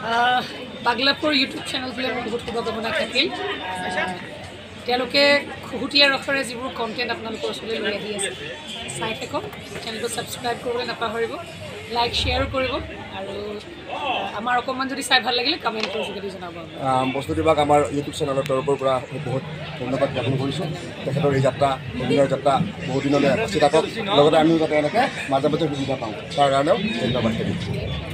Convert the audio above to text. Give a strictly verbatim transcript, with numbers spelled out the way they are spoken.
Paglapur ইউট চেনেলটোলৈ মোৰ বহুত শুভকামনা থাকিল তেওঁলোকে খুহুতীয়া ৰসৰে যিবোৰ কণ্টেণ্ট আপোনালোকৰ ওচৰলৈ লৈ আহি আছে চাই থাকক চেনেলটো ছাবস্ক্ৰাইব কৰিবলৈ নাপাহৰিব লাইক শ্বেয়াৰ কৰিব আৰু আমাৰ অকণমান যদি চাই ভাল লাগিলে কমেণ্টৰ যোগেদি জনাব বস্তুটিবাক আমাৰ ইউটিউব চেনেলৰ তৰফৰ পৰা বহুত ধন্যবাদ জ্ঞাপন কৰিছোঁ তেখেতৰ এই যাত্ৰা অভিনয়ৰ যাত্ৰা বহুত দিনলৈ ৰাখি থাকক লগতে আমিও যাতে এনেকৈ মাজে মাজে সুবিধা পাওঁ তাৰ কাৰণেও ধন্যবাদ থাকিল